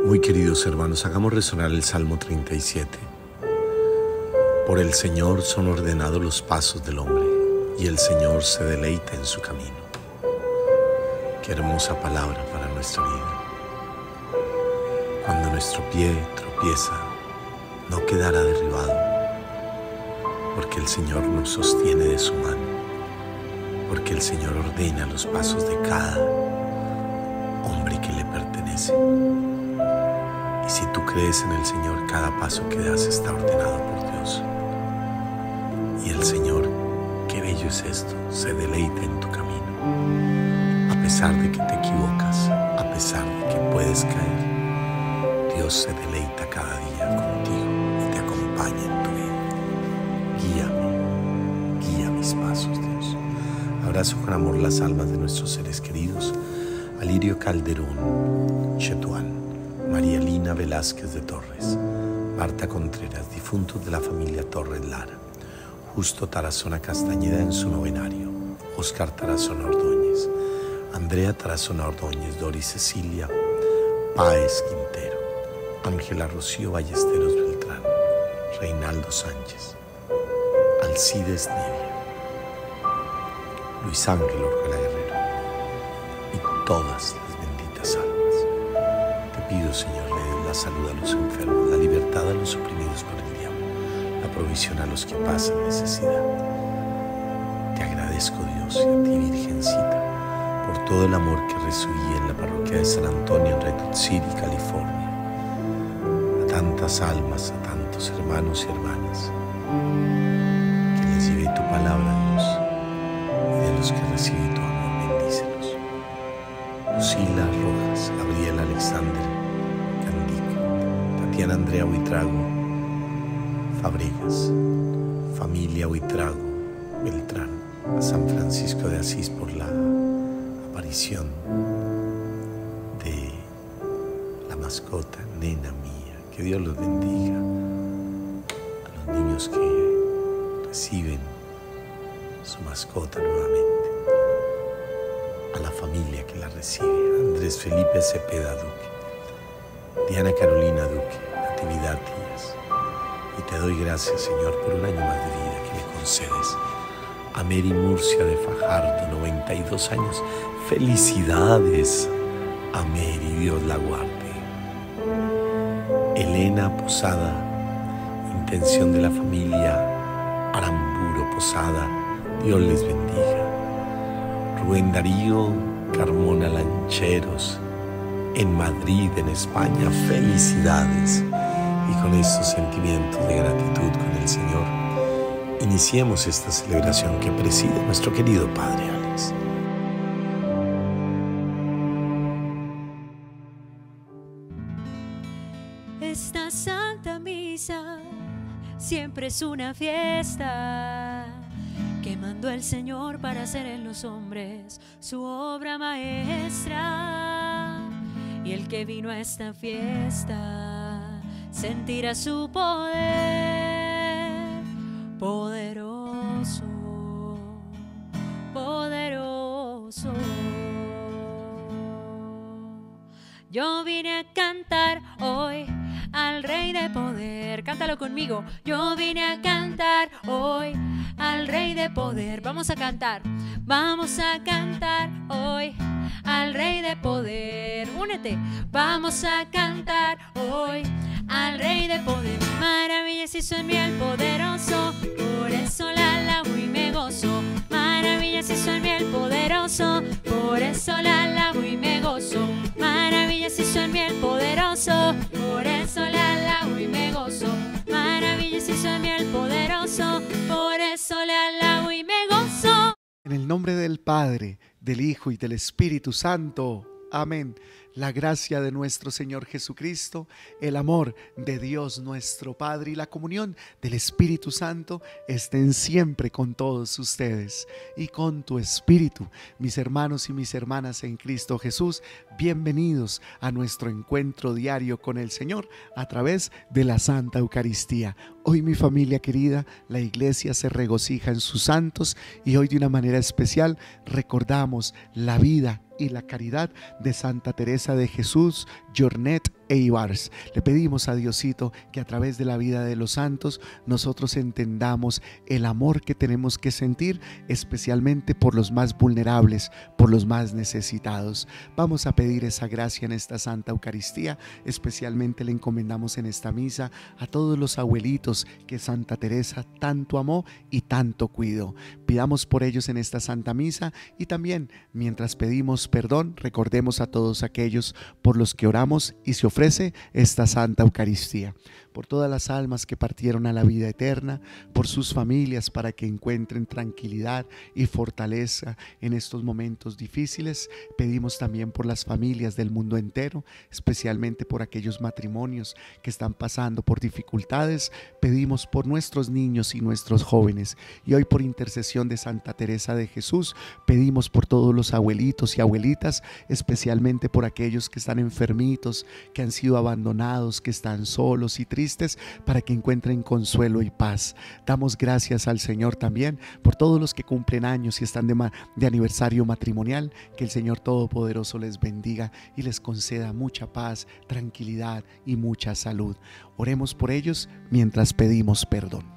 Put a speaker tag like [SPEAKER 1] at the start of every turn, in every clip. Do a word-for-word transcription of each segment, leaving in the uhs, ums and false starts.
[SPEAKER 1] Muy queridos hermanos, hagamos resonar el Salmo treinta y siete. Por el Señor son ordenados los pasos del hombre, y el Señor se deleita en su camino. Qué hermosa palabra para nuestra vida. Cuando nuestro pie tropieza, no quedará derribado, porque el Señor nos sostiene de su mano, porque el Señor ordena los pasos de cada hombre que le pertenece. Y si tú crees en el Señor, cada paso que das está ordenado por Dios. Y el Señor, qué bello es esto, se deleita en tu camino. A pesar de que te equivocas, a pesar de que puedes caer, Dios se deleita cada día contigo y te acompaña en tu vida. Guíame, guía mis pasos, Dios. Abrazo con amor las almas de nuestros seres queridos: Alirio Calderón Chetuán, María Lina Velázquez de Torres, Marta Contreras, difuntos de la familia Torres Lara, Justo Tarazona Castañeda en su novenario, Oscar Tarazona Ordóñez, Andrea Tarazona Ordóñez, Doris Cecilia Páez Quintero, Ángela Rocío Ballesteros Beltrán, Reinaldo Sánchez, Alcides Nevia, Luis Ángel Orjuela Guerrero y todas las benditas almas. Te pido, Señor, le des la salud a los enfermos, la libertad a los oprimidos por el diablo, la provisión a los que pasan necesidad. Te agradezco, Dios, y a ti, Virgencita, por todo el amor que recibí en la parroquia de San Antonio en Redwood City, California. A tantas almas, a tantos hermanos y hermanas que les llevé tu palabra, Dios, y de los que recibí tu amor, bendícelos. Lucila Rojas, Gabriel Alexander Candic, Tatiana Andrea Huitrago Fabregas, familia Huitrago Beltrán, a San Francisco de Asís por la aparición de la mascota, nena mía. Que Dios los bendiga. A los niños que reciben su mascota nuevamente, a la familia que la recibe: Andrés Felipe Cepeda Duque, Diana Carolina Duque, Natividad Díaz. Y te doy gracias, Señor, por un año más de vida que le concedes a Mary Murcia de Fajardo, noventa y dos años. Felicidades a Mary, Dios la guarde. Elena Posada, intención de la familia Aramburo Posada, Dios les bendiga. Rubén Darío Carmona Lancheros, en Madrid, en España, felicidades. Y con estos sentimientos de gratitud con el Señor, iniciemos esta celebración que preside nuestro querido Padre Alex.
[SPEAKER 2] Esta Santa Misa siempre es una fiesta que mandó el Señor para hacer en los hombres su obra maestra. Y el que vino a esta fiesta sentirá su poder poderoso, poderoso. Yo vine a cantar hoy al Rey de Poder. Cántalo conmigo. Yo vine a cantar hoy al Rey de Poder. Vamos a cantar. Vamos a cantar hoy al Rey de Poder. Únete. Vamos a cantar hoy al Rey de Poder. Maravillas hizo en mí el poderoso, por eso la alabo y me gozo. Maravillas hizo en mí el poderoso, por eso la alabo y me gozo. Maravillas hizo en mí el poderoso, por eso la alabo y me gozo. Maravillas hizo en mí el poderoso, por eso le alabo y me gozo.
[SPEAKER 3] En el nombre del Padre, del Hijo y del Espíritu Santo. Amén. La gracia de nuestro Señor Jesucristo, el amor de Dios nuestro Padre y la comunión del Espíritu Santo estén siempre con todos ustedes y con tu espíritu. Mis hermanos y mis hermanas en Cristo Jesús, bienvenidos a nuestro encuentro diario con el Señor a través de la Santa Eucaristía. Hoy, mi familia querida, la iglesia se regocija en sus santos y hoy de una manera especial recordamos la vida y la caridad de Santa Teresa de Jesús Jornet e Ibars. Le pedimos a Diosito que a través de la vida de los santos nosotros entendamos el amor que tenemos que sentir, especialmente por los más vulnerables, por los más necesitados. Vamos a pedir esa gracia en esta Santa Eucaristía. Especialmente le encomendamos en esta misa a todos los abuelitos que Santa Teresa tanto amó y tanto cuidó. Pidamos por ellos en esta Santa Misa, y también mientras pedimos perdón, recordemos a todos aquellos por los que oramos y se ofrece esta Santa Eucaristía. Por todas las almas que partieron a la vida eterna, por sus familias para que encuentren tranquilidad y fortaleza en estos momentos difíciles. Pedimos también por las familias del mundo entero, especialmente por aquellos matrimonios que están pasando por dificultades. Pedimos por nuestros niños y nuestros jóvenes, y hoy por intercesión de Santa Teresa de Jesús pedimos por todos los abuelitos y abuelitas, especialmente por aquellos que están enfermitos, que han sido abandonados, que están solos y tristes, para que encuentren consuelo y paz. Damos gracias al Señor también por todos los que cumplen años y están de, ma- de aniversario matrimonial. Que el Señor Todopoderoso les bendiga y les conceda mucha paz, tranquilidad y mucha salud. Oremos por ellos mientras pedimos perdón.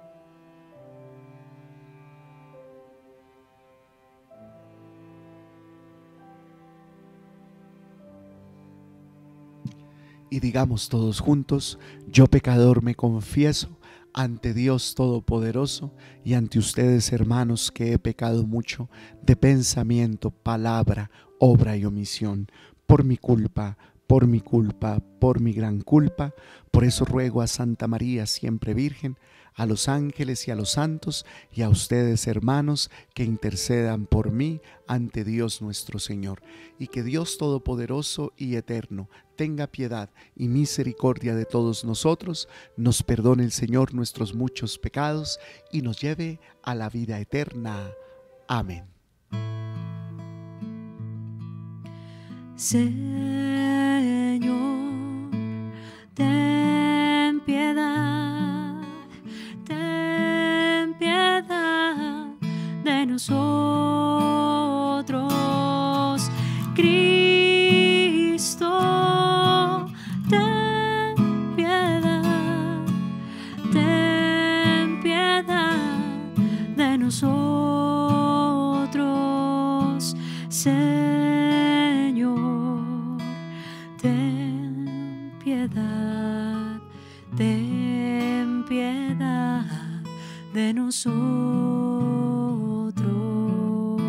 [SPEAKER 3] Y digamos todos juntos: yo pecador me confieso ante Dios Todopoderoso y ante ustedes, hermanos, que he pecado mucho de pensamiento, palabra, obra y omisión, por mi culpa, por mi culpa, por mi gran culpa. Por eso ruego a Santa María, siempre Virgen, a los ángeles y a los santos, y a ustedes, hermanos, que intercedan por mí ante Dios nuestro Señor. Y que Dios Todopoderoso y Eterno tenga piedad y misericordia de todos nosotros, nos perdone el Señor nuestros muchos pecados y nos lleve a la vida eterna. Amén.
[SPEAKER 2] Señor, ten piedad, ten piedad de nosotros. Cristo, ten piedad, ten piedad de nosotros. Señor, ten piedad, ten piedad de nosotros.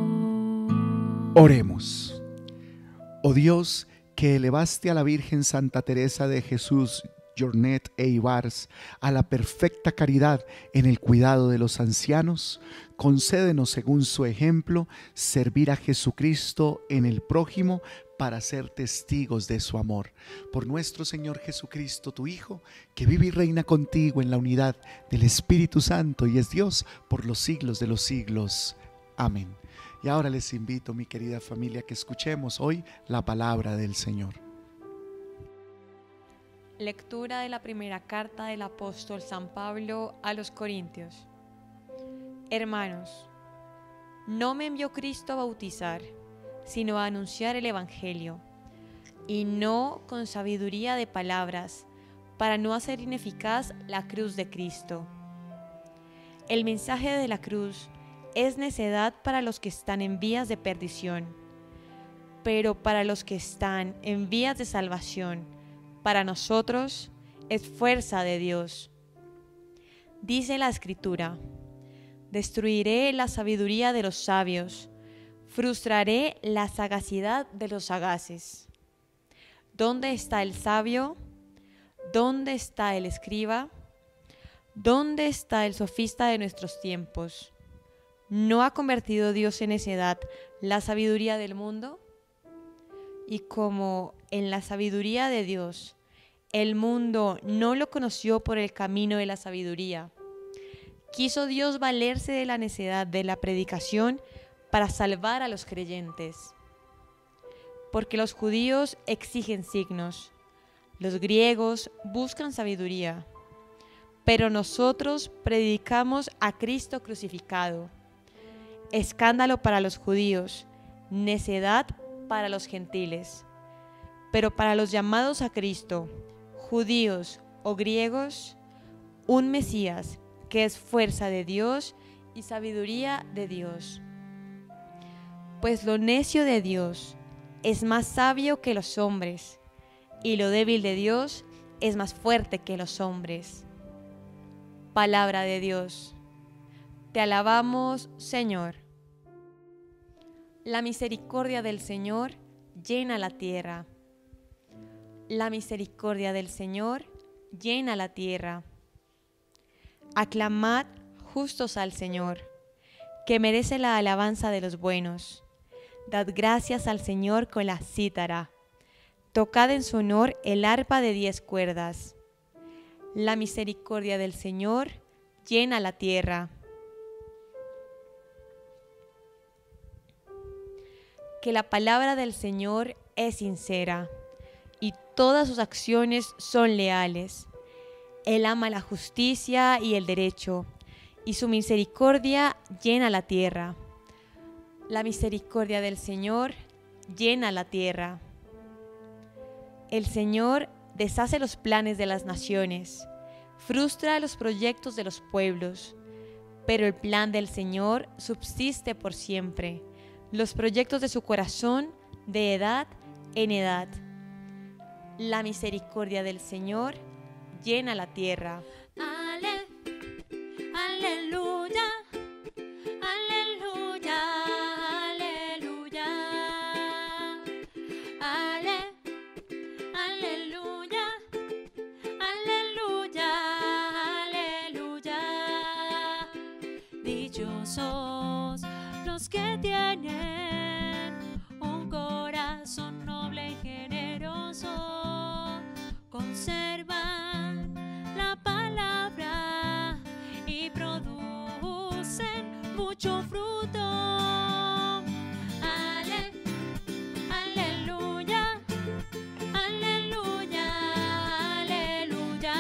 [SPEAKER 3] Oremos. Oh Dios, que elevaste a la Virgen Santa Teresa de Jesús, Jornet e Ibars a la perfecta caridad en el cuidado de los ancianos, concédenos según su ejemplo servir a Jesucristo en el prójimo para ser testigos de su amor. Por nuestro Señor Jesucristo, tu Hijo, que vive y reina contigo en la unidad del Espíritu Santo y es Dios por los siglos de los siglos. Amén. Y ahora les invito, mi querida familia, que escuchemos hoy la palabra del Señor.
[SPEAKER 4] Lectura de la primera carta del apóstol San Pablo a los Corintios. Hermanos, no me envió Cristo a bautizar, sino a anunciar el Evangelio, y no con sabiduría de palabras, para no hacer ineficaz la cruz de Cristo. El mensaje de la cruz es necedad para los que están en vías de perdición, pero para los que están en vías de salvación, para nosotros es fuerza de Dios. Dice la Escritura: destruiré la sabiduría de los sabios, frustraré la sagacidad de los sagaces. ¿Dónde está el sabio? ¿Dónde está el escriba? ¿Dónde está el sofista de nuestros tiempos? ¿No ha convertido Dios en necedad la sabiduría del mundo? Y como en la sabiduría de Dios, el mundo no lo conoció por el camino de la sabiduría, quiso Dios valerse de la necedad de la predicación para salvar a los creyentes. Porque los judíos exigen signos, los griegos buscan sabiduría, pero nosotros predicamos a Cristo crucificado, escándalo para los judíos, necedad para los gentiles, pero para los llamados a Cristo, judíos o griegos, un Mesías que es fuerza de Dios y sabiduría de Dios. Pues lo necio de Dios es más sabio que los hombres, y lo débil de Dios es más fuerte que los hombres. Palabra de Dios. Te alabamos, Señor. La misericordia del Señor llena la tierra. La misericordia del Señor llena la tierra. Aclamad justos al Señor, que merece la alabanza de los buenos. Dad gracias al Señor con la cítara. Tocad en su honor el arpa de diez cuerdas. La misericordia del Señor llena la tierra. Que la palabra del Señor es sincera y todas sus acciones son leales. Él ama la justicia y el derecho, y su misericordia llena la tierra. La misericordia del Señor llena la tierra. El Señor deshace los planes de las naciones, frustra los proyectos de los pueblos, pero el plan del Señor subsiste por siempre, los proyectos de su corazón de edad en edad. La misericordia del Señor llena la tierra.
[SPEAKER 2] Ale, aleluya, aleluya, aleluya. Ale, aleluya, aleluya, aleluya. Dichosos los que tienen un corazón noble y generoso, conservan la palabra y producen mucho fruto. Ale, aleluya, aleluya, aleluya.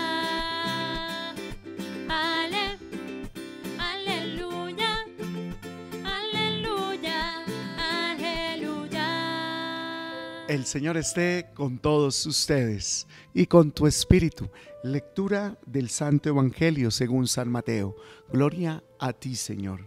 [SPEAKER 2] Ale, aleluya, aleluya, aleluya.
[SPEAKER 3] El Señor esté con todos ustedes y con tu espíritu. Lectura del Santo Evangelio según San Mateo. Gloria a ti, Señor.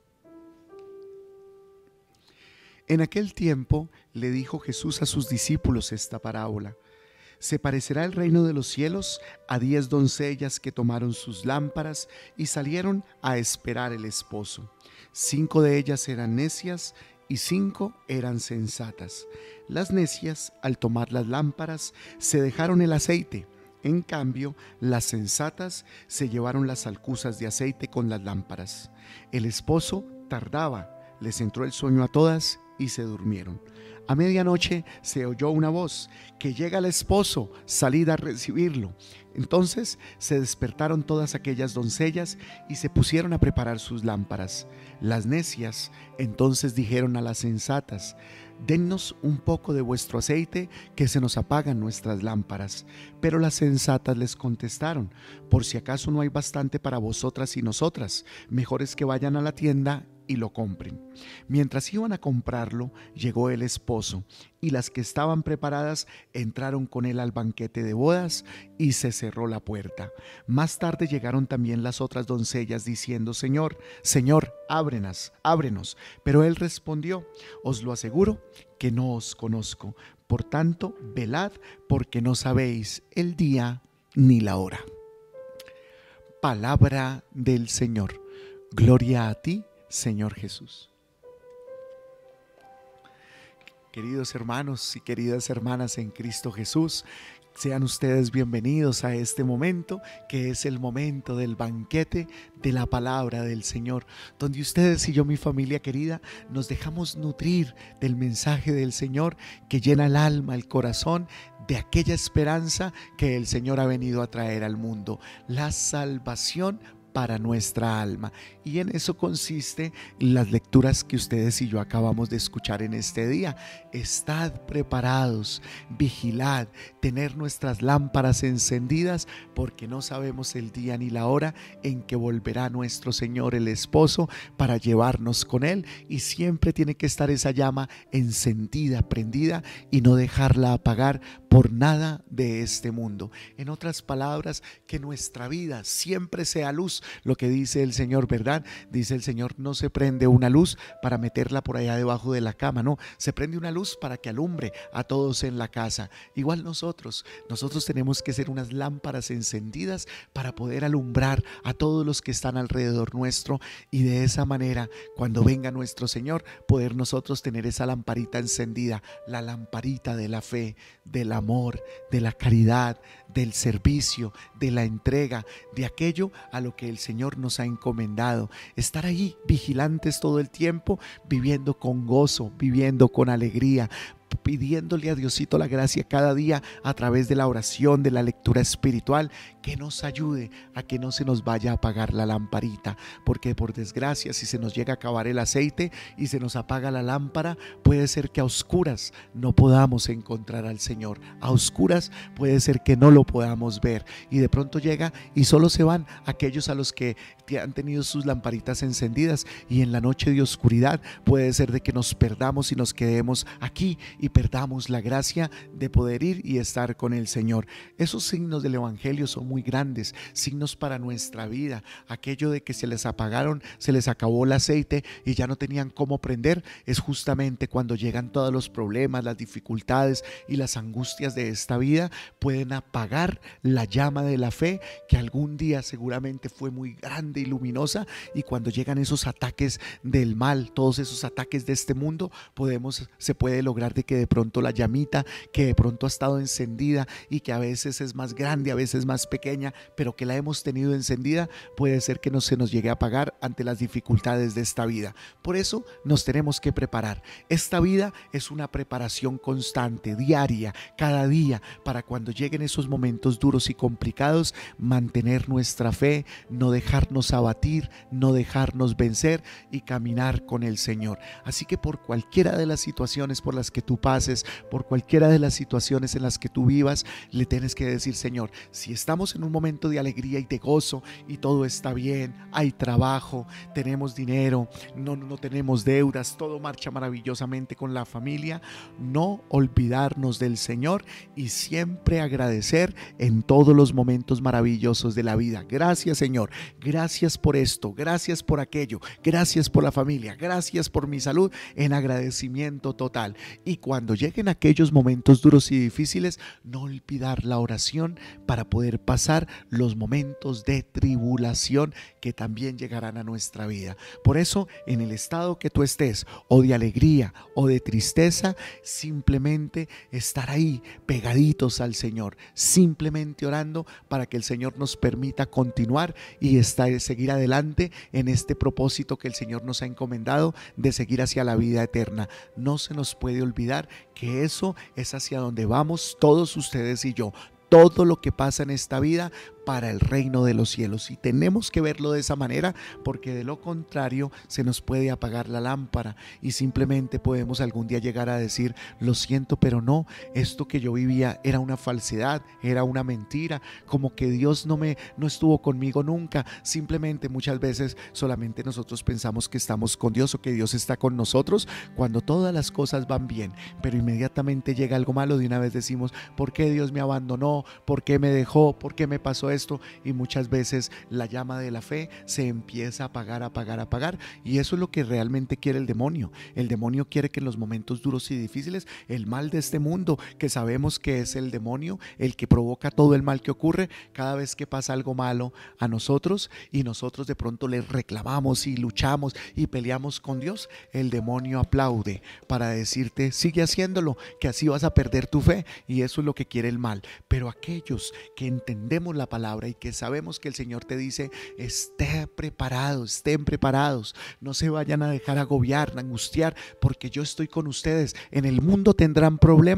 [SPEAKER 3] En aquel tiempo le dijo Jesús a sus discípulos esta parábola. Se parecerá el reino de los cielos a diez doncellas que tomaron sus lámparas y salieron a esperar el esposo. Cinco de ellas eran necias y cinco eran sensatas. Las necias, al tomar las lámparas, se dejaron el aceite. En cambio, las sensatas se llevaron las alcuzas de aceite con las lámparas. El esposo tardaba, les entró el sueño a todas y se durmieron. A medianoche se oyó una voz: que llega el esposo, salid a recibirlo. Entonces se despertaron todas aquellas doncellas y se pusieron a preparar sus lámparas. Las necias entonces dijeron a las sensatas: dennos un poco de vuestro aceite, que se nos apagan nuestras lámparas. Pero las sensatas les contestaron: por si acaso no hay bastante para vosotras y nosotras, mejor es que vayan a la tienda y lo compren. Mientras iban a comprarlo, llegó el esposo, y las que estaban preparadas entraron con él al banquete de bodas, y se cerró la puerta. Más tarde llegaron también las otras doncellas diciendo: Señor, Señor, ábrenos, ábrenos. Pero él respondió: os lo aseguro que no os conozco. Por tanto, velad, porque no sabéis el día ni la hora. Palabra del Señor. Gloria a ti, Señor Jesús. Queridos hermanos y queridas hermanas en Cristo Jesús, sean ustedes bienvenidos a este momento, que es el momento del banquete de la palabra del Señor, donde ustedes y yo, mi familia querida, nos dejamos nutrir del mensaje del Señor que llena el alma, el corazón, de aquella esperanza que el Señor ha venido a traer al mundo, la salvación para nuestra alma. Y en eso consiste las lecturas que ustedes y yo acabamos de escuchar en este día. Estad preparados, vigilad, tener nuestras lámparas encendidas, porque no sabemos el día ni la hora en que volverá nuestro Señor el esposo para llevarnos con Él, y siempre tiene que estar esa llama encendida, prendida, y no dejarla apagar por nada de este mundo. En otras palabras, que nuestra vida siempre sea luz, lo que dice el Señor, ¿verdad? Dice el Señor, no se prende una luz para meterla por allá debajo de la cama, no, se prende una luz para que alumbre a todos en la casa. Igual nosotros, nosotros tenemos que ser unas lámparas encendidas para poder alumbrar a todos los que están alrededor nuestro, y de esa manera, cuando venga nuestro Señor, poder nosotros tener esa lamparita encendida, la lamparita de la fe, del amor, de la caridad, del servicio, de la entrega, de aquello a lo que el Señor nos ha encomendado. Estar ahí vigilantes todo el tiempo, viviendo con gozo, viviendo con alegría, pidiéndole a Diosito la gracia cada día a través de la oración, de la lectura espiritual, que nos ayude a que no se nos vaya a apagar la lamparita, porque por desgracia, si se nos llega a acabar el aceite y se nos apaga la lámpara, puede ser que a oscuras no podamos encontrar al Señor. A oscuras puede ser que no lo podamos ver, y de pronto llega y solo se van aquellos a los que han tenido sus lamparitas encendidas, y en la noche de oscuridad puede ser de que nos perdamos y nos quedemos aquí y perdamos la gracia de poder ir y estar con el Señor. Esos signos del Evangelio son muy grandes, signos para nuestra vida. Aquello de que se les apagaron, se les acabó el aceite y ya no tenían cómo prender, es justamente cuando llegan todos los problemas, las dificultades y las angustias de esta vida, pueden apagar la llama de la fe, que algún día seguramente fue muy grande y luminosa, y cuando llegan esos ataques del mal, todos esos ataques de este mundo, podemos, se puede lograr de que de pronto la llamita que de pronto ha estado encendida y que a veces es más grande, a veces más pequeña, pero que la hemos tenido encendida, puede ser que no se nos llegue a apagar ante las dificultades de esta vida. Por eso nos tenemos que preparar. Esta vida es una preparación constante, diaria, cada día, para cuando lleguen esos momentos duros y complicados, mantener nuestra fe, no dejarnos abatir, no dejarnos vencer y caminar con el Señor. Así que por cualquiera de las situaciones por las que tú pases, por cualquiera de las situaciones en las que tú vivas, le tienes que decir: Señor, si estamos en un momento de alegría y de gozo y todo está bien, hay trabajo, tenemos dinero, no, no tenemos deudas, todo marcha maravillosamente con la familia, no olvidarnos del Señor y siempre agradecer en todos los momentos maravillosos de la vida. Gracias, Señor, gracias por esto, gracias por aquello, gracias por la familia, gracias por mi salud, en agradecimiento total. Y cuando lleguen aquellos momentos duros y difíciles, no olvidar la oración para poder pasar los momentos de tribulación que también llegarán a nuestra vida. Por eso, en el estado que tú estés, o de alegría o de tristeza, simplemente estar ahí pegaditos al Señor, simplemente orando para que el Señor nos permita continuar y estar, seguir adelante en este propósito que el Señor nos ha encomendado de seguir hacia la vida eterna. No se nos puede olvidar que eso es hacia donde vamos todos ustedes y yo. Todo lo que pasa en esta vida para el reino de los cielos, y tenemos que verlo de esa manera, porque de lo contrario se nos puede apagar la lámpara y simplemente podemos algún día llegar a decir: lo siento, pero no, esto que yo vivía era una falsedad, era una mentira, como que Dios no me no estuvo conmigo nunca. Simplemente muchas veces solamente nosotros pensamos que estamos con Dios o que Dios está con nosotros cuando todas las cosas van bien, pero inmediatamente llega algo malo, de una vez decimos: ¿por qué Dios me abandonó? ¿Por qué me dejó? ¿Por qué me pasó esto? Esto, y muchas veces la llama de la fe se empieza a apagar, a apagar, a apagar, y eso es lo que realmente quiere el demonio. El demonio quiere que en los momentos duros y difíciles, el mal de este mundo, que sabemos que es el demonio el que provoca todo el mal que ocurre, cada vez que pasa algo malo a nosotros y nosotros de pronto le reclamamos y luchamos y peleamos con Dios, el demonio aplaude para decirte: sigue haciéndolo, que así vas a perder tu fe, y eso es lo que quiere el mal. Pero aquellos que entendemos la palabra y que sabemos que el Señor te dice: estén preparados, estén preparados, no se vayan a dejar agobiar, angustiar, porque yo estoy con ustedes. En el mundo tendrán problemas,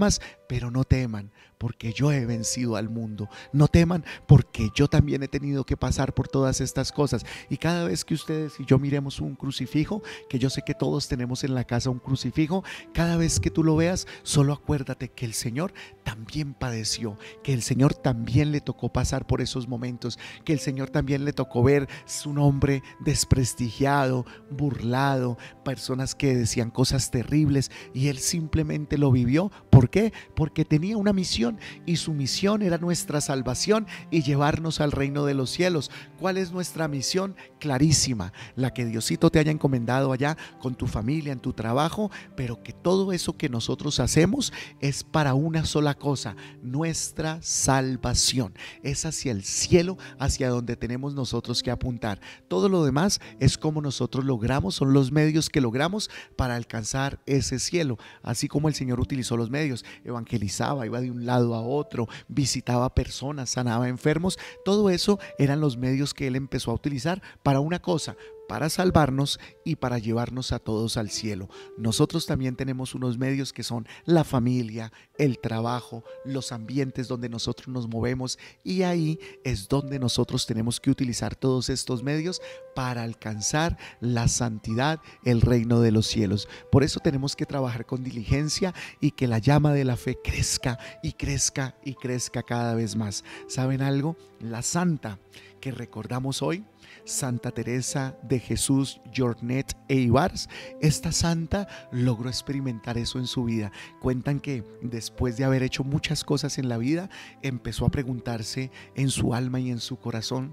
[SPEAKER 3] pero no teman, porque yo he vencido al mundo. No teman, porque yo también he tenido que pasar por todas estas cosas. Y cada vez que ustedes y yo miremos un crucifijo, que yo sé que todos tenemos en la casa un crucifijo, cada vez que tú lo veas, solo acuérdate que el Señor también padeció, que el Señor también le tocó pasar por esos momentos, que el Señor también le tocó ver su nombre desprestigiado, burlado, personas que decían cosas terribles, y Él simplemente lo vivió. ¿Por qué? Porque tenía una misión, y su misión era nuestra salvación y llevarnos al reino de los cielos. ¿Cuál es nuestra misión? Clarísima, la que Diosito te haya encomendado allá con tu familia, en tu trabajo, pero que todo eso que nosotros hacemos es para una sola cosa: nuestra salvación. Es hacia el cielo, hacia donde tenemos nosotros que apuntar. Todo lo demás es como nosotros logramos, son los medios que logramos para alcanzar ese cielo. Así como el Señor utilizó los medios, evangelizaba, iba de un lado a otro, visitaba personas, sanaba enfermos. Todo eso eran los medios que Él empezó a utilizar para una cosa: para salvarnos y para llevarnos a todos al cielo. Nosotros también tenemos unos medios que son la familia, el trabajo, los ambientes donde nosotros nos movemos, y ahí es donde nosotros tenemos que utilizar todos estos medios para alcanzar la santidad, el reino de los cielos. Por eso tenemos que trabajar con diligencia y que la llama de la fe crezca y crezca y crezca cada vez más. ¿Saben algo? La santa que recordamos hoy, Santa Teresa de Jesús Jornet e Ibars, esta santa logró experimentar eso en su vida. Cuentan que después de haber hecho muchas cosas en la vida, empezó a preguntarse en su alma y en su corazón: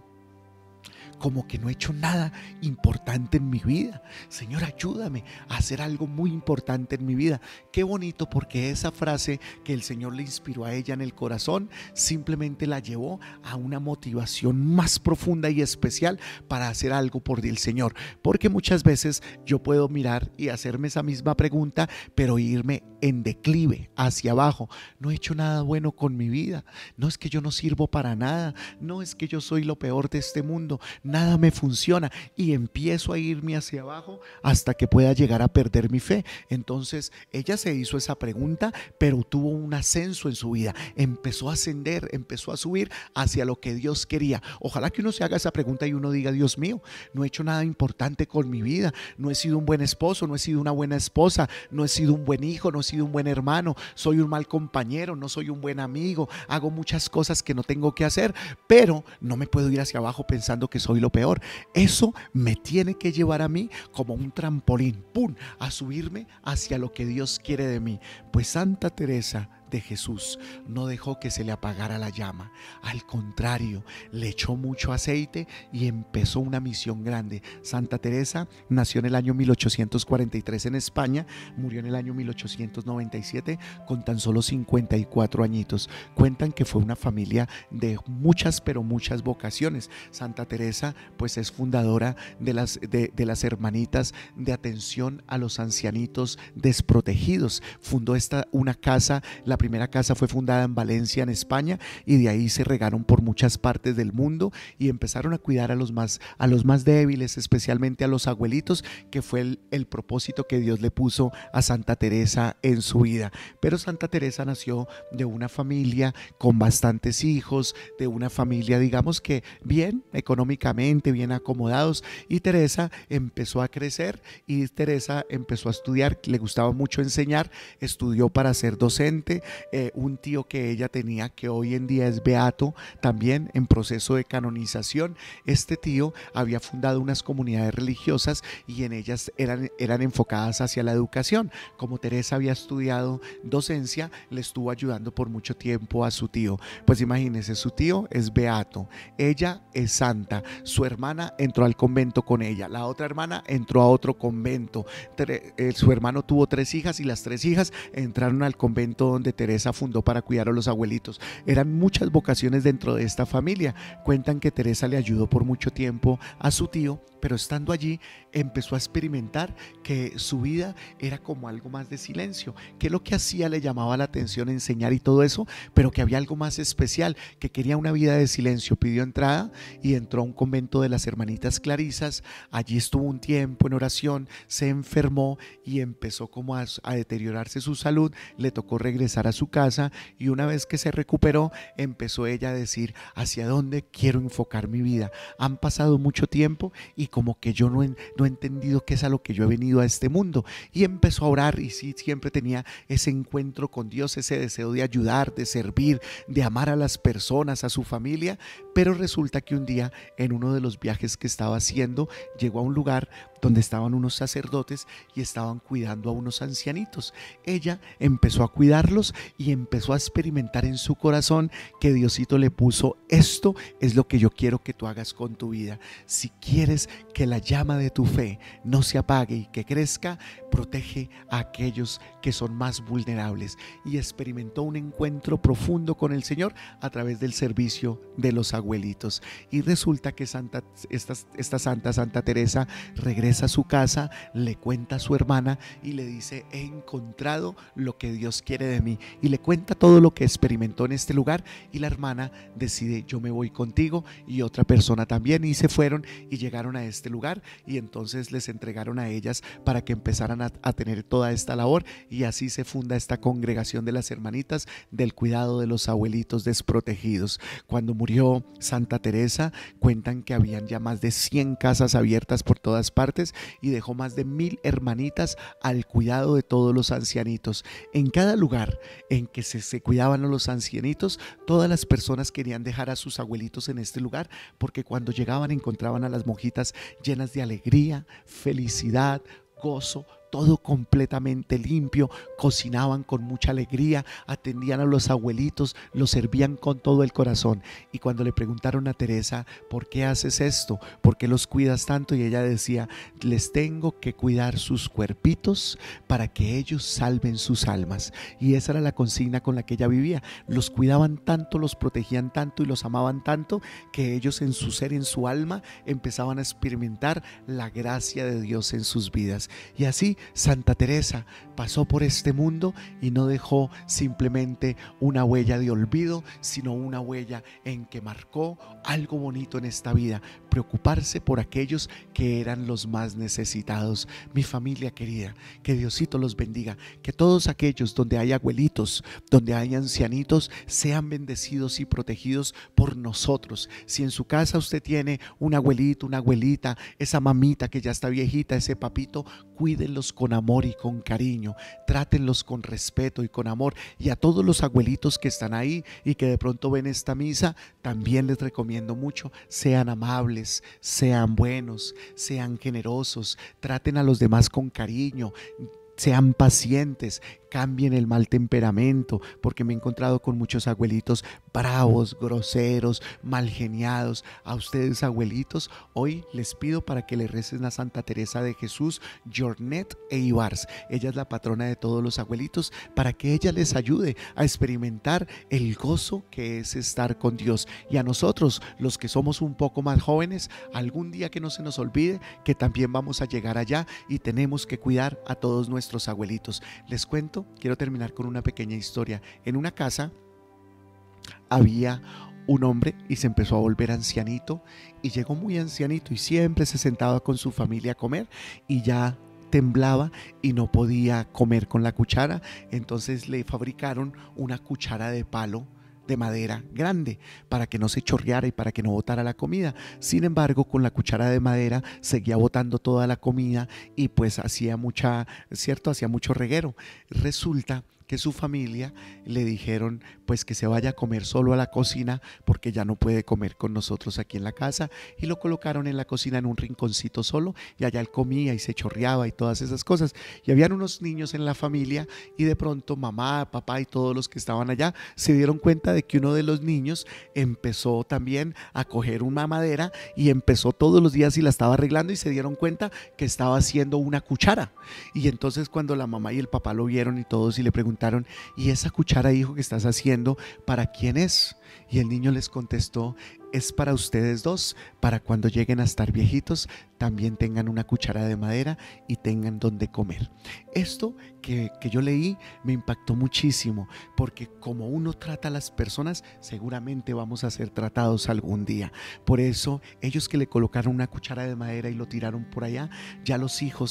[SPEAKER 3] como que no he hecho nada importante en mi vida. Señor, ayúdame a hacer algo muy importante en mi vida. Qué bonito, porque esa frase que el Señor le inspiró a ella en el corazón simplemente la llevó a una motivación más profunda y especial para hacer algo por el Señor. Porque muchas veces yo puedo mirar y hacerme esa misma pregunta, pero irme en declive hacia abajo. No he hecho nada bueno con mi vida. No es que yo no sirvo para nada. No es que yo soy lo peor de este mundo. Nada me funciona, y empiezo a irme hacia abajo hasta que pueda llegar a perder mi fe. Entonces ella se hizo esa pregunta, pero tuvo un ascenso en su vida. Empezó a ascender, empezó a subir hacia lo que Dios quería. Ojalá que uno se haga esa pregunta y uno diga: Dios mío, no he hecho nada importante con mi vida. No he sido un buen esposo, no he sido una buena esposa, no he sido un buen hijo, no he sido un buen hermano, soy un mal compañero, no soy un buen amigo, hago muchas cosas que no tengo que hacer, pero no me puedo ir hacia abajo pensando que soy lo peor. Eso me tiene que llevar a mí como un trampolín, ¡pum!, a subirme hacia lo que Dios quiere de mí. Pues Santa Teresa de Jesús no dejó que se le apagara la llama. Al contrario, le echó mucho aceite y empezó una misión grande. Santa Teresa nació en el año mil ochocientos cuarenta y tres en España, murió en el año mil ochocientos noventa y siete con tan solo cincuenta y cuatro añitos. Cuentan que fue una familia de muchas, pero muchas vocaciones. Santa Teresa pues es fundadora de las, de, de las hermanitas de atención a los ancianitos desprotegidos. Fundó esta, una casa, la La primera casa fue fundada en Valencia, en España, y de ahí se regaron por muchas partes del mundo y empezaron a cuidar a los más, a los más débiles, especialmente a los abuelitos, que fue el, el propósito que Dios le puso a Santa Teresa en su vida. Pero Santa Teresa nació de una familia con bastantes hijos, de una familia, digamos que bien económicamente, bien acomodados, y Teresa empezó a crecer y Teresa empezó a estudiar. Le gustaba mucho enseñar, estudió para ser docente. Eh, un tío que ella tenía, que hoy en día es beato, también en proceso de canonización. Este tío había fundado unas comunidades religiosas y en ellas eran, eran enfocadas hacia la educación. Como Teresa había estudiado docencia, le estuvo ayudando por mucho tiempo a su tío. Pues imagínense, su tío es beato, ella es santa, su hermana entró al convento con ella, la otra hermana entró a otro convento. Tre- eh, su hermano tuvo tres hijas y las tres hijas entraron al convento donde Teresa fundó para cuidar a los abuelitos. Eran muchas vocaciones dentro de esta familia. Cuentan que Teresa le ayudó por mucho tiempo a su tío, pero estando allí empezó a experimentar que su vida era como algo más de silencio, que lo que hacía le llamaba la atención, enseñar y todo eso, pero que había algo más especial, que quería una vida de silencio. Pidió entrada y entró a un convento de las hermanitas clarisas. Allí estuvo un tiempo en oración, se enfermó y empezó como a, a deteriorarse su salud. Le tocó regresar regresar a su casa, y una vez que se recuperó, empezó ella a decir: ¿hacia dónde quiero enfocar mi vida? Han pasado mucho tiempo y como que yo no he, no he entendido qué es a lo que yo he venido a este mundo. Y empezó a orar, y sí, siempre tenía ese encuentro con Dios, ese deseo de ayudar, de servir, de amar a las personas, a su familia. Pero resulta que un día, en uno de los viajes que estaba haciendo, llegó a un lugar donde estaban unos sacerdotes y estaban cuidando a unos ancianitos. Ella empezó a cuidarlos y empezó a experimentar en su corazón que Diosito le puso: esto es lo que yo quiero que tú hagas con tu vida. Si quieres que la llama de tu fe no se apague y que crezca, protege a aquellos que son más vulnerables. Y experimentó un encuentro profundo con el Señor a través del servicio de los abuelitos. Y resulta que Santa, esta, esta santa, Santa Teresa, regresa a su casa, le cuenta a su hermana y le dice: he encontrado lo que Dios quiere de mí. Y le cuenta todo lo que experimentó en este lugar, y la hermana decide: yo me voy contigo, y otra persona también, y se fueron y llegaron a este lugar, y entonces les entregaron a ellas para que empezaran a, a tener toda esta labor, y así se funda esta congregación de las hermanitas del cuidado de los abuelitos desprotegidos. Cuando murió Santa Teresa, cuentan que habían ya más de cien casas abiertas por todas partes, y dejó más de mil hermanitas al cuidado de todos los ancianitos. En cada lugar en que se, se cuidaban a los ancianitos, todas las personas querían dejar a sus abuelitos en este lugar, porque cuando llegaban encontraban a las monjitas llenas de alegría, felicidad, gozo, todo completamente limpio, cocinaban con mucha alegría, atendían a los abuelitos, los servían con todo el corazón. Y cuando le preguntaron a Teresa: ¿por qué haces esto? ¿Por qué los cuidas tanto? Y ella decía: les tengo que cuidar sus cuerpitos para que ellos salven sus almas. Y esa era la consigna con la que ella vivía. Los cuidaban tanto, los protegían tanto y los amaban tanto, que ellos en su ser, en su alma, empezaban a experimentar la gracia de Dios en sus vidas. Y así Santa Teresa pasó por este mundo y no dejó simplemente una huella de olvido, sino una huella en que marcó algo bonito en esta vida: preocuparse por aquellos que eran los más necesitados. Mi familia querida, que Diosito los bendiga, que todos aquellos donde hay abuelitos, donde hay ancianitos, sean bendecidos y protegidos por nosotros. Si en su casa usted tiene un abuelito, una abuelita, esa mamita que ya está viejita, ese papito, cuídenlos con amor y con cariño, trátenlos con respeto y con amor. Y a todos los abuelitos que están ahí y que de pronto ven esta misa, también les recomiendo mucho: sean amables, sean buenos, sean generosos, traten a los demás con cariño, sean pacientes, cambien el mal temperamento, porque me he encontrado con muchos abuelitos bravos, groseros, mal geniados. A ustedes, abuelitos, hoy les pido para que le recen a Santa Teresa de Jesús, Jornet e Ibars. Ella es la patrona de todos los abuelitos, para que ella les ayude a experimentar el gozo que es estar con Dios. Y a nosotros, los que somos un poco más jóvenes, algún día que no se nos olvide que también vamos a llegar allá y tenemos que cuidar a todos nuestros abuelitos. Les cuento, quiero terminar con una pequeña historia. En una casa había un hombre y se empezó a volver ancianito, y llegó muy ancianito y siempre se sentaba con su familia a comer y ya temblaba y no podía comer con la cuchara. Entonces le fabricaron una cuchara de palo de madera grande para que no se chorreara y para que no botara la comida. Sin embargo, con la cuchara de madera seguía botando toda la comida y pues hacía mucha, cierto, hacía mucho reguero. Resulta que su familia le dijeron pues que se vaya a comer solo a la cocina, porque ya no puede comer con nosotros aquí en la casa, y lo colocaron en la cocina en un rinconcito solo, y allá él comía y se chorreaba y todas esas cosas. Y habían unos niños en la familia, y de pronto mamá, papá y todos los que estaban allá se dieron cuenta de que uno de los niños empezó también a coger una madera y empezó todos los días y la estaba arreglando, y se dieron cuenta que estaba haciendo una cuchara. Y entonces cuando la mamá y el papá lo vieron y todos, y le preguntaron: ¿y esa cuchara, hijo, que estás haciendo, para quién es? Y el niño les contestó: es para ustedes dos, para cuando lleguen a estar viejitos también tengan una cuchara de madera y tengan donde comer. Esto que, que yo leí me impactó muchísimo, porque como uno trata a las personas, seguramente vamos a ser tratados algún día. Por eso ellos que le colocaron una cuchara de madera y lo tiraron por allá, ya los hijos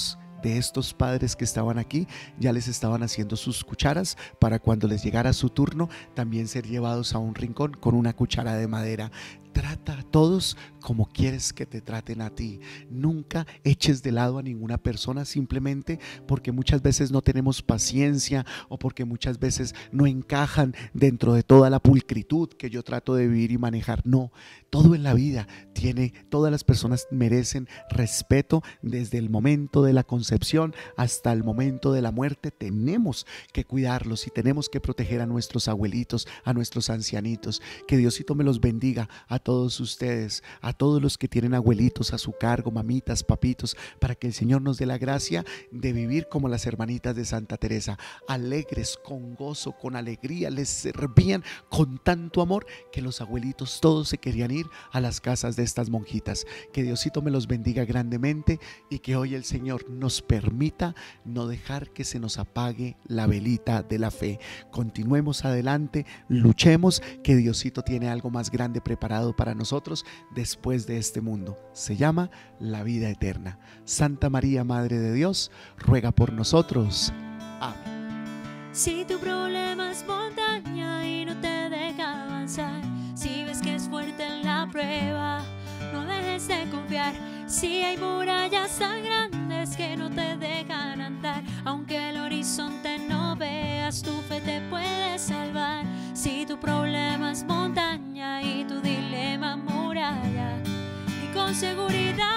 [SPEAKER 3] de estos padres que estaban aquí ya les estaban haciendo sus cucharas para cuando les llegara su turno también ser llevados a un rincón con una cuchara de madera. Trata a todos como quieres que te traten a ti. Nunca eches de lado a ninguna persona simplemente porque muchas veces no tenemos paciencia o porque muchas veces no encajan dentro de toda la pulcritud que yo trato de vivir y manejar. No, todo en la vida tiene, todas las personas merecen respeto desde el momento de la concepción hasta el momento de la muerte. Tenemos que cuidarlos y tenemos que proteger a nuestros abuelitos, a nuestros ancianitos. Que Diosito me los bendiga a todos ustedes, a todos los que tienen abuelitos a su cargo, mamitas, papitos, para que el Señor nos dé la gracia de vivir como las hermanitas de Santa Teresa, alegres, con gozo, con alegría. Les servían con tanto amor que los abuelitos todos se querían ir a las casas de estas monjitas. Que Diosito me los bendiga grandemente y que hoy el Señor nos permita no dejar que se nos apague la velita de la fe. Continuemos adelante, luchemos, que Diosito tiene algo más grande preparado para nosotros después de este mundo. Se llama la vida eterna. Santa María, Madre de Dios, ruega por nosotros. Amén.
[SPEAKER 2] Si tu problema es montaña y no te deja avanzar, si ves que es fuerte la prueba, no dejes de confiar. Si hay murallas tan grandes que no te dejan andar, aunque el horizonte no veas, tu fe te puede salvar. Si tu problema es montaña y tu dilema muralla, y con seguridad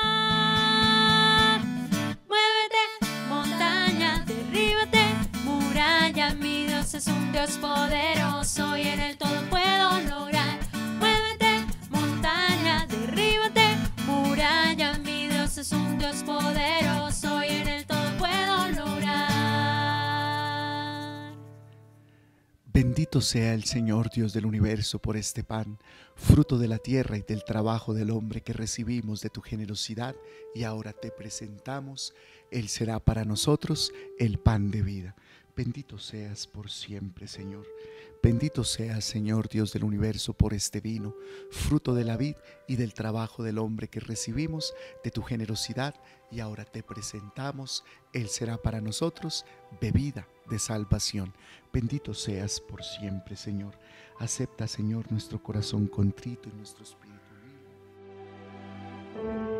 [SPEAKER 2] muévete, montaña, derríbate, muralla. Mi Dios es un Dios poderoso y en él todo puedo lograr. Muévete, montaña, derríbate, muralla. Mi Dios es un Dios poderoso y en él todo puedo lograr.
[SPEAKER 3] Bendito sea el Señor Dios del universo por este pan, fruto de la tierra y del trabajo del hombre que recibimos de tu generosidad y ahora te presentamos. Él será para nosotros el pan de vida. Bendito seas por siempre, Señor. Bendito seas, Señor Dios del universo, por este vino, fruto de la vid y del trabajo del hombre que recibimos de tu generosidad y ahora te presentamos. Él será para nosotros bebida de salvación. Bendito seas por siempre, Señor. Acepta, Señor, nuestro corazón contrito y nuestro espíritu humilde.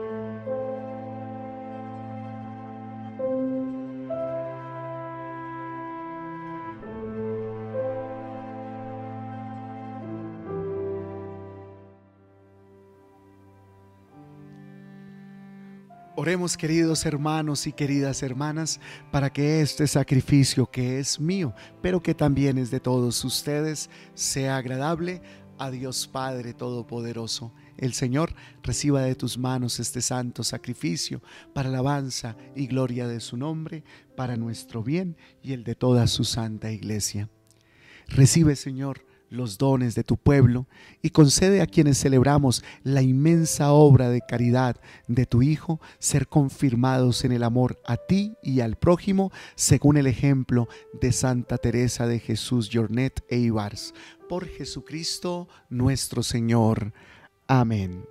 [SPEAKER 3] Oremos, queridos hermanos y queridas hermanas, para que este sacrificio que es mío, pero que también es de todos ustedes, sea agradable a Dios Padre Todopoderoso. El Señor reciba de tus manos este santo sacrificio para alabanza y gloria de su nombre, para nuestro bien y el de toda su santa iglesia. Recibe, Señor, los dones de tu pueblo y concede a quienes celebramos la inmensa obra de caridad de tu Hijo ser confirmados en el amor a ti y al prójimo según el ejemplo de Santa Teresa de Jesús Jornet e Ibars. Por Jesucristo nuestro Señor. Amén.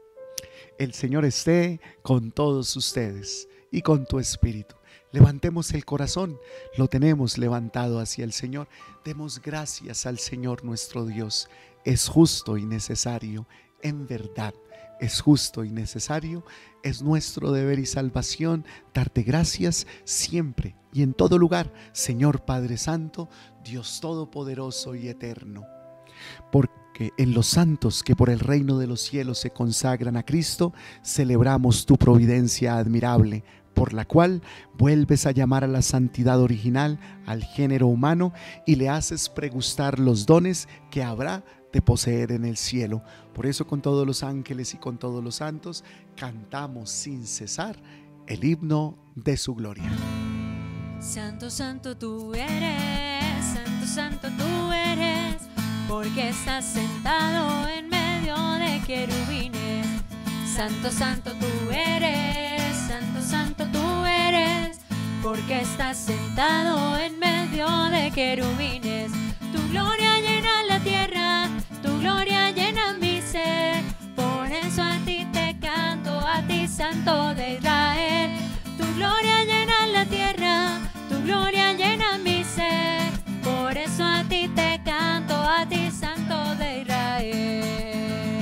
[SPEAKER 3] El Señor esté con todos ustedes y con tu espíritu. Levantemos el corazón, lo tenemos levantado hacia el Señor. Demos gracias al Señor nuestro Dios. Es justo y necesario, en verdad, es justo y necesario. Es nuestro deber y salvación darte gracias siempre y en todo lugar, Señor Padre Santo, Dios Todopoderoso y Eterno. Porque en los santos que por el reino de los cielos se consagran a Cristo, celebramos tu providencia admirable, por la cual vuelves a llamar a la santidad original al género humano y le haces pregustar los dones que habrá de poseer en el cielo. Por eso con todos los ángeles y con todos los santos cantamos sin cesar el himno de su gloria.
[SPEAKER 2] Santo, santo tú eres, santo, santo tú eres, porque estás sentado en medio de querubines. Santo, santo tú eres, santo, santo tú eres, porque estás sentado en medio de querubines. Tu gloria llena la tierra, tu gloria llena mi ser, por eso a ti te canto, a ti Santo de Israel. Tu gloria llena la tierra, tu gloria llena mi ser. Por eso a ti te canto, a ti Santo de Israel.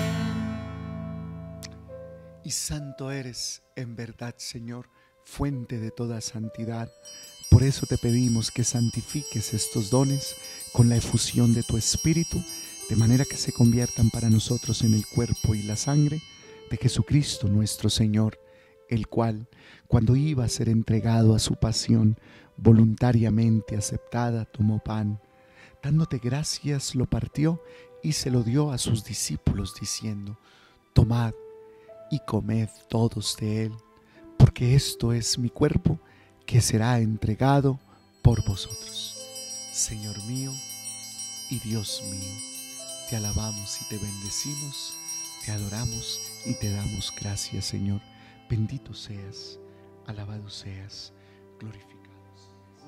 [SPEAKER 3] Y santo eres en verdad, Señor, fuente de toda santidad. Por eso te pedimos que santifiques estos dones con la efusión de tu Espíritu, de manera que se conviertan para nosotros en el cuerpo y la sangre de Jesucristo nuestro Señor, el cual, cuando iba a ser entregado a su pasión, voluntariamente aceptada, tomó pan, dándote gracias, lo partió y se lo dio a sus discípulos, diciendo: tomad y comed todos de él, porque esto es mi cuerpo, que será entregado por vosotros. Señor mío y Dios mío, te alabamos y te bendecimos, te adoramos y te damos gracias, Señor. Bendito seas, alabado seas, glorificado seas.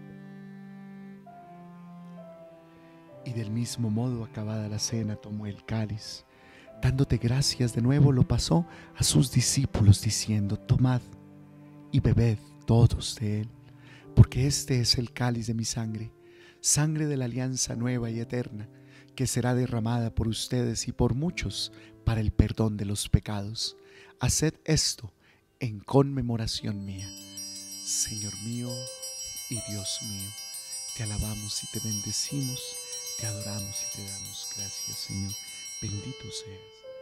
[SPEAKER 3] Y del mismo modo, acabada la cena, tomó el cáliz, dándote gracias de nuevo, lo pasó a sus discípulos, diciendo: tomad y bebed todos de él, porque este es el cáliz de mi sangre, sangre de la alianza nueva y eterna, que será derramada por ustedes y por muchos para el perdón de los pecados. Haced esto en conmemoración mía. Señor mío y Dios mío, te alabamos y te bendecimos, te adoramos y te damos gracias, Señor. Bendito seas.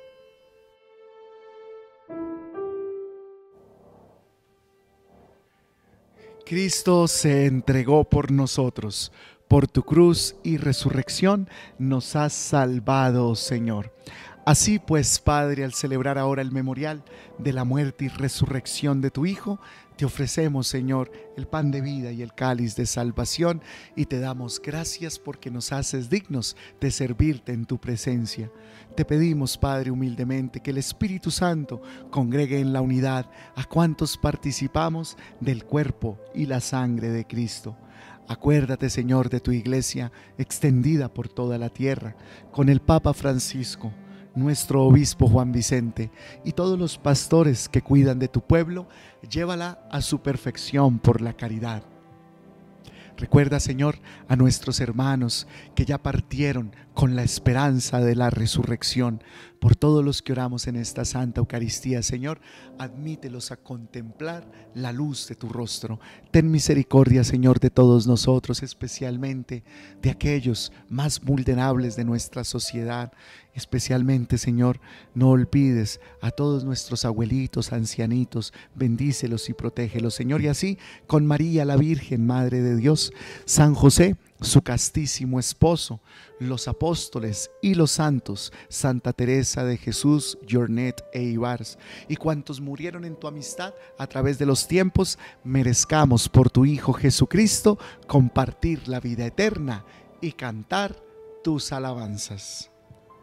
[SPEAKER 3] Cristo se entregó por nosotros. Por tu cruz y resurrección nos has salvado, Señor. Así pues, Padre, al celebrar ahora el memorial de la muerte y resurrección de tu Hijo, te ofrecemos, Señor, el pan de vida y el cáliz de salvación, y te damos gracias porque nos haces dignos de servirte en tu presencia. Te pedimos, Padre, humildemente, que el Espíritu Santo congregue en la unidad a cuantos participamos del cuerpo y la sangre de Cristo. Acuérdate, Señor, de tu iglesia extendida por toda la tierra, con el Papa Francisco, nuestro obispo Juan Vicente y todos los pastores que cuidan de tu pueblo. Llévala a su perfección por la caridad. Recuerda, Señor, a nuestros hermanos que ya partieron con la esperanza de la resurrección. Por todos los que oramos en esta Santa Eucaristía, Señor, admítelos a contemplar la luz de tu rostro. Ten misericordia, Señor, de todos nosotros, especialmente de aquellos más vulnerables de nuestra sociedad. Especialmente, Señor, no olvides a todos nuestros abuelitos, ancianitos, bendícelos y protégelos, Señor. Y así, con María la Virgen, Madre de Dios, San José, su castísimo esposo, los apóstoles y los santos, Santa Teresa de Jesús, Jornet e Ibars, y cuantos murieron en tu amistad a través de los tiempos, merezcamos por tu Hijo Jesucristo compartir la vida eterna y cantar tus alabanzas.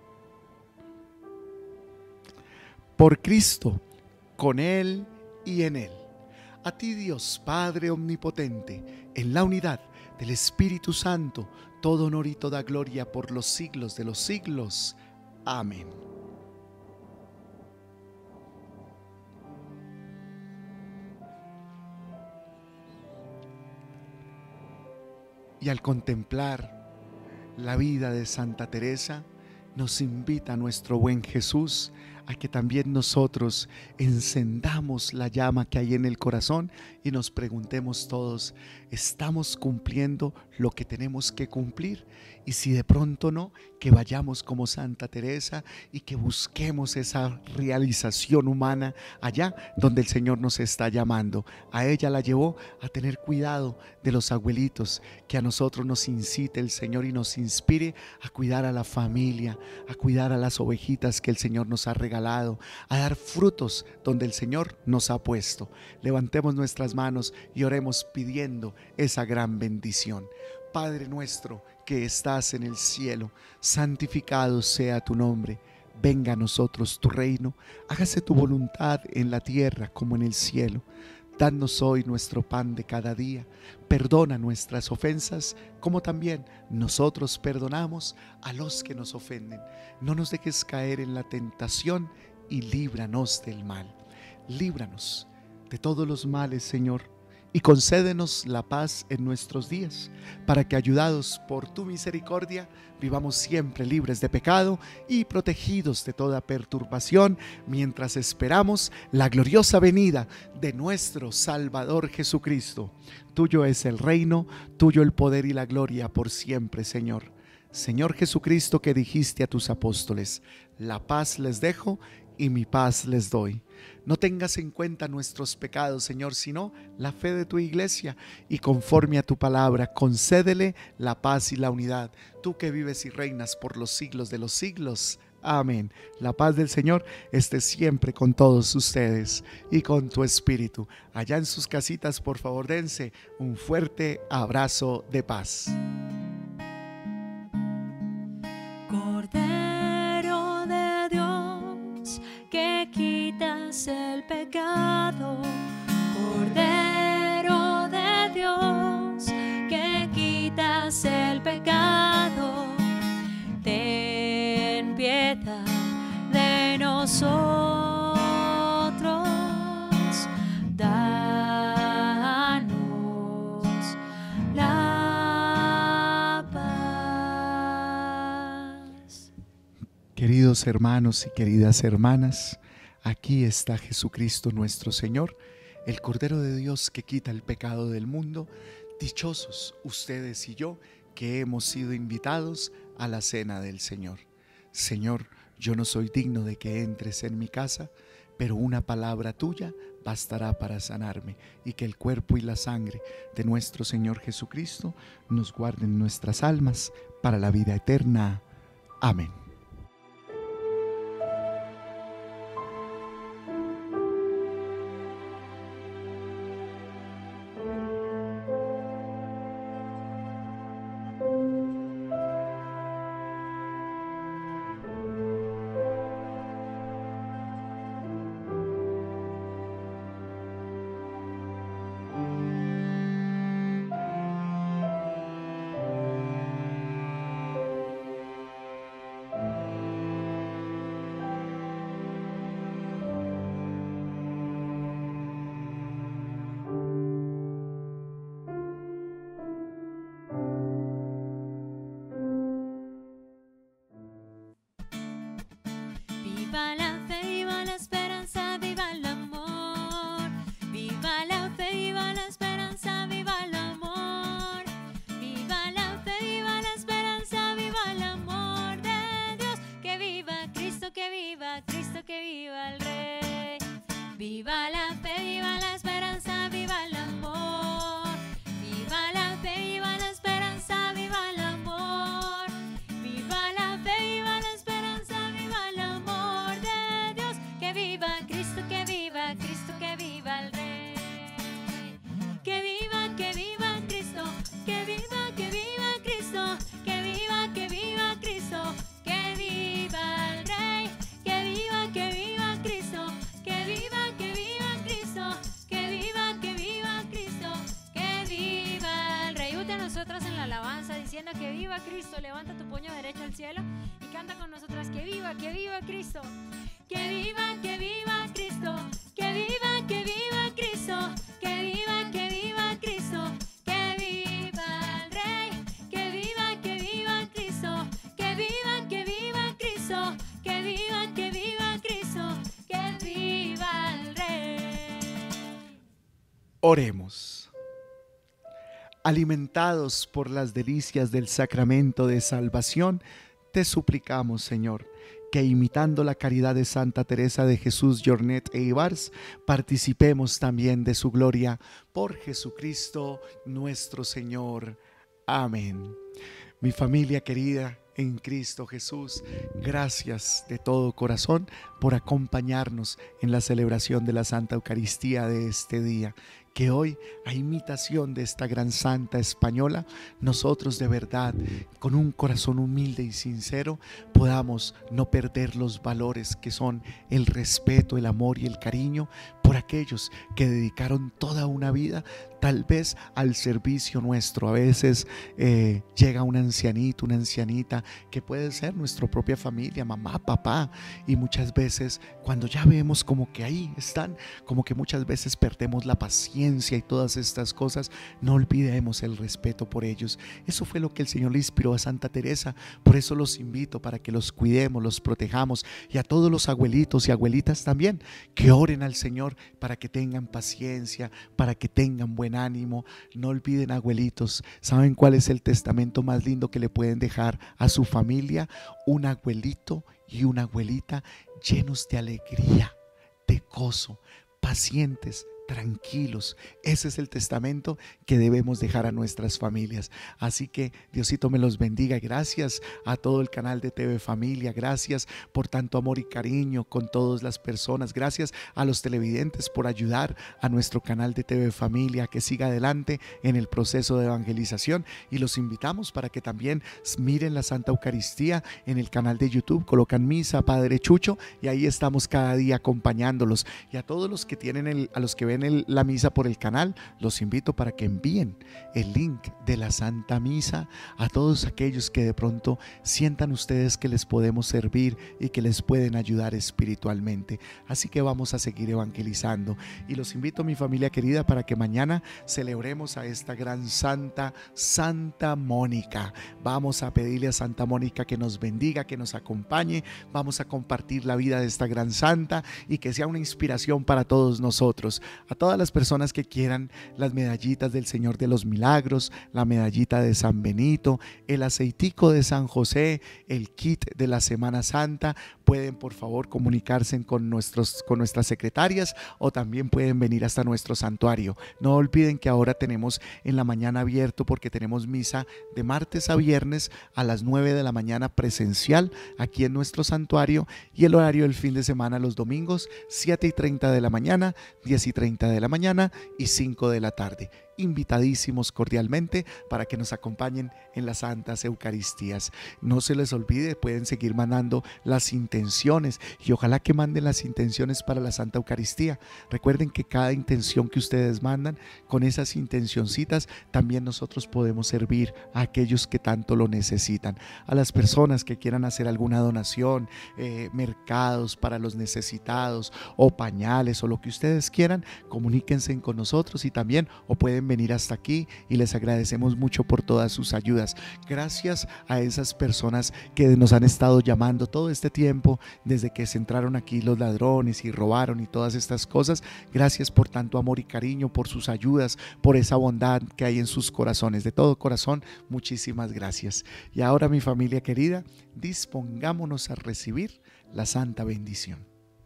[SPEAKER 3] Por Cristo, con Él y en Él. A ti, Dios Padre omnipotente, en la unidad del Espíritu Santo, todo honor y toda gloria por los siglos de los siglos. Amén. Y al contemplar la vida de Santa Teresa, nos invita a nuestro buen Jesús a que también nosotros encendamos la llama que hay en el corazón y nos preguntemos todos: ¿estamos cumpliendo lo que tenemos que cumplir? Y si de pronto no, que vayamos como Santa Teresa y que busquemos esa realización humana allá donde el Señor nos está llamando. A ella la llevó a tener cuidado de los abuelitos, que a nosotros nos incite el Señor y nos inspire a cuidar a la familia, a cuidar a las ovejitas que el Señor nos ha regalado, a dar frutos donde el Señor nos ha puesto. Levantemos nuestras manos y oremos pidiendo esa gran bendición. Padre nuestro que estás en el cielo, santificado sea tu nombre. Venga a nosotros tu reino, hágase tu voluntad en la tierra como en el cielo. Danos hoy nuestro pan de cada día, perdona nuestras ofensas como también nosotros perdonamos a los que nos ofenden. No nos dejes caer en la tentación y líbranos del mal. Líbranos de todos los males, Señor, y concédenos la paz en nuestros días, para que, ayudados por tu misericordia, vivamos siempre libres de pecado y protegidos de toda perturbación, mientras esperamos la gloriosa venida de nuestro Salvador Jesucristo. Tuyo es el reino, tuyo el poder y la gloria por siempre, Señor. Señor Jesucristo, que dijiste a tus apóstoles: la paz les dejo y mi paz les doy. No tengas en cuenta nuestros pecados, Señor, sino la fe de tu iglesia, y conforme a tu palabra, concédele la paz y la unidad. Tú que vives y reinas por los siglos de los siglos. Amén. La paz del Señor esté siempre con todos ustedes y con tu espíritu. Allá en sus casitas, por favor, dense un fuerte abrazo de paz.
[SPEAKER 2] Cordero de Dios, que quitas el pecado. Cordero de Dios, que quitas el pecado. Ten piedad de nosotros, danos la paz.
[SPEAKER 3] Queridos hermanos y queridas hermanas, aquí está Jesucristo nuestro Señor, el Cordero de Dios que quita el pecado del mundo. Dichosos ustedes y yo, que hemos sido invitados a la cena del Señor. Señor, yo no soy digno de que entres en mi casa, pero una palabra tuya bastará para sanarme, y que el cuerpo y la sangre de nuestro Señor Jesucristo nos guarden nuestras almas para la vida eterna. Amén.
[SPEAKER 2] Viva la fe, viva la esperanza, viva el amor. Viva la fe, viva la esperanza, viva el amor. Viva la fe, viva la esperanza, viva el amor de Dios. Que viva Cristo, que viva Cristo, que viva el Rey. Viva la fe, viva la esperanza, viva el amor. Viva la fe, viva la esperanza, viva el amor. Viva la fe, viva la esperanza, viva el amor de Dios. Que viva Cristo, que viva Cristo, que viva el Rey. Que viva, que viva Cristo, que viva, que viva Cristo, que viva, que viva Cristo, que viva el Rey. Que viva, que viva Cristo, que viva, que viva Cristo, que viva, que viva Cristo, que viva el Rey. Únete a nosotros en la alabanza diciendo que viva Cristo. Levanta tu puño derecho al cielo y canta con nosotras que viva, que viva Cristo. Que viva, que viva Cristo, que viva, que viva Cristo, que viva, que viva Cristo, que viva el Rey. Que viva, que viva Cristo, que viva, que viva Cristo, que viva, que viva Cristo, que viva el Rey.
[SPEAKER 3] Oremos. Alimentados por las delicias del sacramento de salvación, te suplicamos, Señor, que imitando la caridad de Santa Teresa de Jesús Jornet e Ibars, participemos también de su gloria por Jesucristo nuestro Señor. Amén. Mi familia querida en Cristo Jesús, gracias de todo corazón por acompañarnos en la celebración de la Santa Eucaristía de este día. que hoy, a imitación de esta gran santa española, nosotros de verdad, con un corazón humilde y sincero, podamos no perder los valores que son el respeto, el amor y el cariño por aquellos que dedicaron toda una vida tal vez al servicio nuestro. A veces eh, llega un ancianito, una ancianita que puede ser nuestra propia familia, mamá, papá, y muchas veces cuando ya vemos como que ahí están, como que muchas veces perdemos la paciencia y todas estas cosas. No olvidemos el respeto por ellos. Eso fue lo que el Señor le inspiró a Santa Teresa. Por eso los invito para que los cuidemos, los protejamos, y a todos los abuelitos y abuelitas también, que oren al Señor para que tengan paciencia, para que tengan buen ánimo. No olviden, abuelitos, ¿saben cuál es el testamento más lindo que le pueden dejar a su familia? Un abuelito y una abuelita llenos de alegría, de gozo, pacientes, tranquilos. Ese es el testamento que debemos dejar a nuestras familias. Así que Diosito me los bendiga. Gracias a todo el canal de T V Familia. Gracias por tanto amor y cariño con todas las personas. Gracias a los televidentes por ayudar a nuestro canal de T V Familia que siga adelante en el proceso de evangelización, y los invitamos para que también miren la Santa Eucaristía en el canal de YouTube. Colocan Misa Padre Chucho y ahí estamos cada día acompañándolos. Y a todos los que tienen el, a los que ven El, la misa por el canal, los invito para que envíen el link de la Santa Misa a todos aquellos que de pronto sientan ustedes que les podemos servir y que les pueden ayudar espiritualmente. Así que vamos a seguir evangelizando, y los invito, mi familia querida, para que mañana celebremos a esta gran santa, Santa Mónica. Vamos a pedirle a Santa Mónica que nos bendiga, que nos acompañe. Vamos a compartir la vida de esta gran santa y que sea una inspiración para todos nosotros. A todas las personas que quieran las medallitas del Señor de los Milagros, la medallita de San Benito, el aceitico de San José, el kit de la Semana Santa, pueden por favor comunicarse con, nuestros, con nuestras secretarias, o también pueden venir hasta nuestro santuario. No olviden que ahora tenemos en la mañana abierto, porque tenemos misa de martes a viernes a las nueve de la mañana presencial aquí en nuestro santuario, y el horario del fin de semana los domingos siete y treinta de la mañana, diez y treinta de la mañana y cinco de la tarde. Invitadísimos cordialmente para que nos acompañen en las Santas Eucaristías. No se les olvide, pueden seguir mandando las intenciones, y ojalá que manden las intenciones para la Santa Eucaristía. Recuerden que cada intención que ustedes mandan, con esas intencioncitas también nosotros podemos servir a aquellos que tanto lo necesitan. A las personas que quieran hacer alguna donación, eh, mercados para los necesitados, o pañales, o lo que ustedes quieran, comuníquense con nosotros, y también o pueden venir hasta aquí, y les agradecemos mucho por todas sus ayudas. Gracias a esas personas que nos han estado llamando todo este tiempo, desde que se entraron aquí los ladrones y robaron y todas estas cosas. Gracias por tanto amor y cariño, por sus ayudas, por esa bondad que hay en sus corazones. De todo corazón, muchísimas gracias. Y ahora, mi familia querida, dispongámonos a recibir la santa bendición.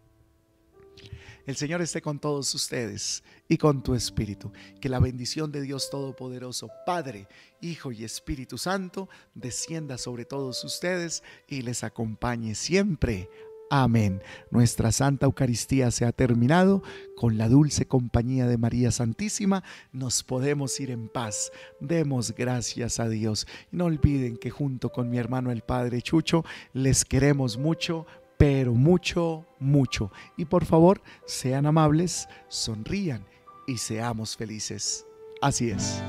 [SPEAKER 3] El Señor esté con todos ustedes y con tu espíritu. Que la bendición de Dios Todopoderoso, Padre, Hijo y Espíritu Santo, descienda sobre todos ustedes y les acompañe siempre. Amén. Nuestra Santa Eucaristía se ha terminado. Con la dulce compañía de María Santísima nos podemos ir en paz. Demos gracias a Dios. No olviden que junto con mi hermano el Padre Chucho les queremos mucho, pero mucho, mucho. Y por favor, sean amables, sonrían y seamos felices. Así es.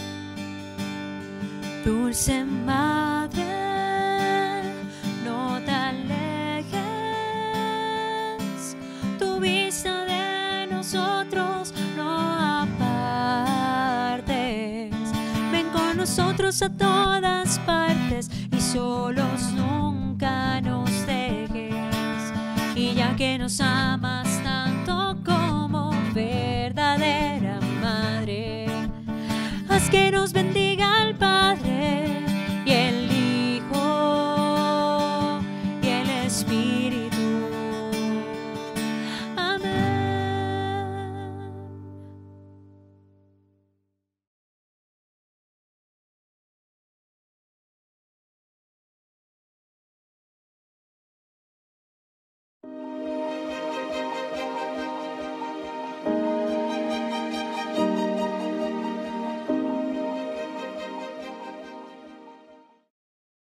[SPEAKER 2] Dulce Madre, no te alejes, tu vista de nosotros no apartes. Ven con nosotros a todas partes y solos nunca nos dejes. Y ya que nos amas tanto como verdadera madre, haz que nos bendiga